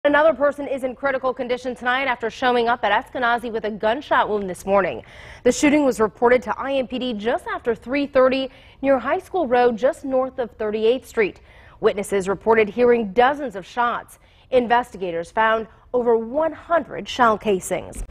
Another person is in critical condition tonight after showing up at Eskenazi with a gunshot wound this morning. The shooting was reported to IMPD just after 3:30 near High School Road, just north of 38th Street. Witnesses reported hearing dozens of shots. Investigators found over 100 shell casings.